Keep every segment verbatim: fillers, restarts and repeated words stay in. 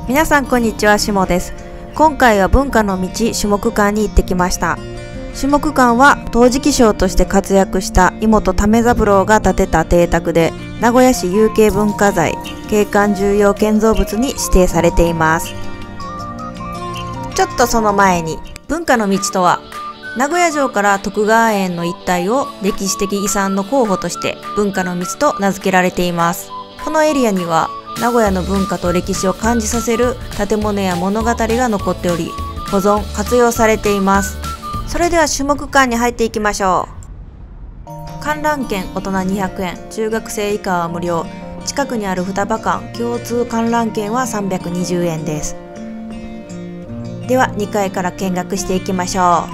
皆さんこんにちは、しもです。今回は文化の道種目館に行ってきました。種目館は陶磁器商として活躍した妹為三郎が建てた邸宅で、名古屋市有形文化財景観重要建造物に指定されています。ちょっとその前に、文化の道とは名古屋城から徳川園の一帯を歴史的遺産の候補として文化の道と名付けられています。このエリアには名古屋の文化と歴史を感じさせる建物や物語が残っており、保存活用されています。それでは種目館に入っていきましょう。観覧券大人にひゃくえん、中学生以下は無料。近くにある双葉館共通観覧券はさんびゃくにじゅうえんです。ではにかいから見学していきましょ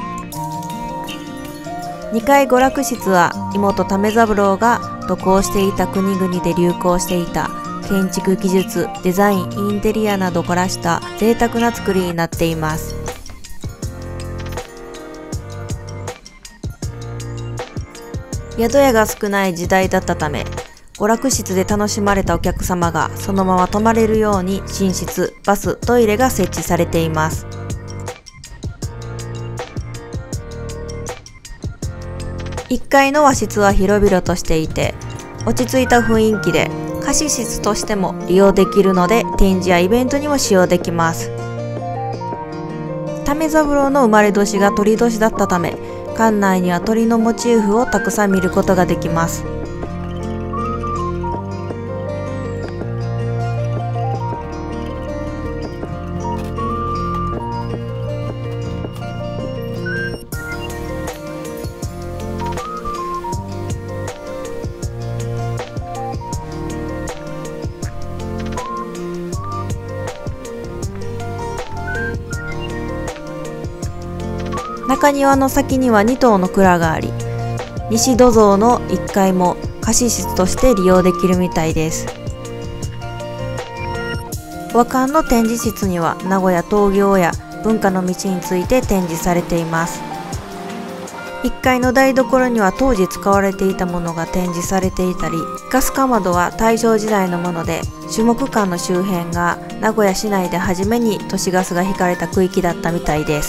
う。にかい娯楽室は妹為三郎が渡航していた国々で流行していた建築技術、デザイン、インテリアなどを凝らした贅沢な作りになっています。宿屋が少ない時代だったため、娯楽室で楽しまれたお客様がそのまま泊まれるように寝室、バス、トイレが設置されています。いっかいの和室は広々としていて、落ち着いた雰囲気で貸し室としても利用できるので、展示やイベントにも使用できます。為三郎の生まれ年が鳥年だったため、館内には鳥のモチーフをたくさん見ることができます。中庭の先にはにとうの蔵があり、西土蔵のいっかいも貸し室として利用できるみたいです。和館の展示室には名古屋陶業や文化の道について展示されています。いっかいの台所には当時使われていたものが展示されていたり、ガスかまどは大正時代のもので、種目館の周辺が名古屋市内で初めに都市ガスが引かれた区域だったみたいです。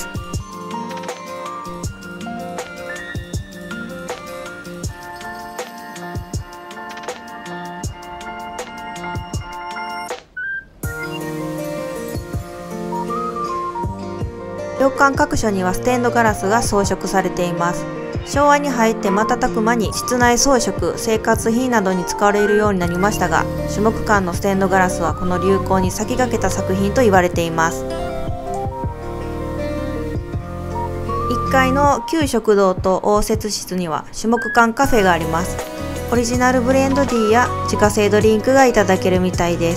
洋館各所にはステンドガラスが装飾されています。昭和に入って瞬く間に室内装飾、生活品などに使われるようになりましたが、種目館のステンドガラスはこの流行に先駆けた作品と言われています。いっかいの旧食堂と応接室には種目館カフェがあります。オリジナルブレンドティーや自家製ドリンクがいただけるみたいです。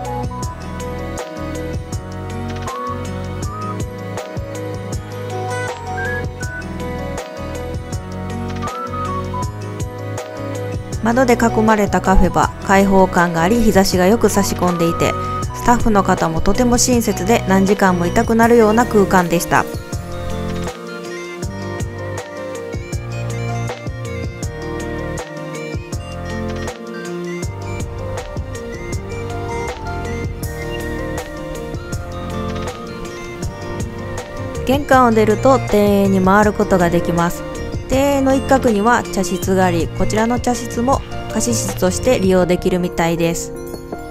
窓で囲まれたカフェは開放感があり、日差しがよく差し込んでいて、スタッフの方もとても親切で何時間もいたくなるような空間でした。玄関を出ると庭園に回ることができます。庭園の一角には茶室があり、こちらの茶室も貸し室として利用できるみたいです。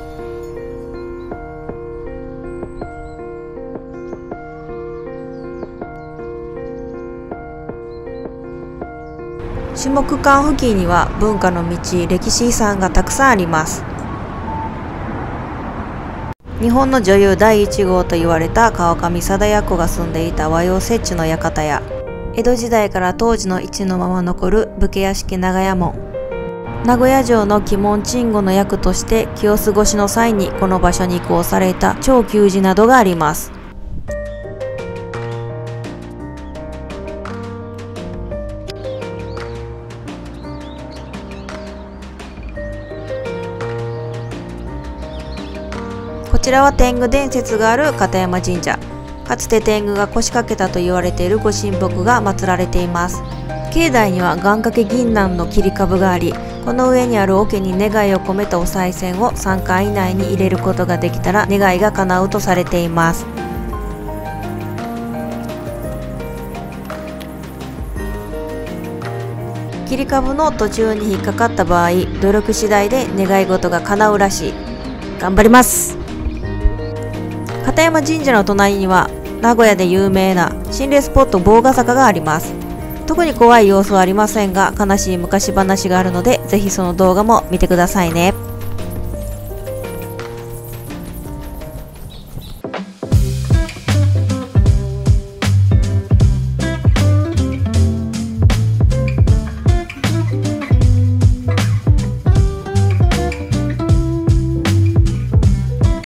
種目館付近には文化の道、歴史遺産がたくさんあります。日本の女優だいいちごうと言われた川上貞奴が住んでいた和洋折衷の館や、江戸時代から当時の位置のまま残る武家屋敷長屋門、名古屋城の鬼門鎮護の役として清須越しの際にこの場所に移行された長久寺などがあります。こちらは天狗伝説がある片山神社。かつて天狗が腰掛けたと言われているご神木が祀られています。境内には願掛け銀杏の切り株があり、 この上にある桶に願いを込めたお賽銭をさんかい以内に入れることができたら願いが叶うとされています。切り株の途中に引っかかった場合、努力次第で願い事が叶うらしい。頑張ります。片山神社の隣には名古屋で有名な心霊スポット棒ヶ坂があります。特に怖い様子はありませんが、悲しい昔話があるので、ぜひその動画も見てくださいね。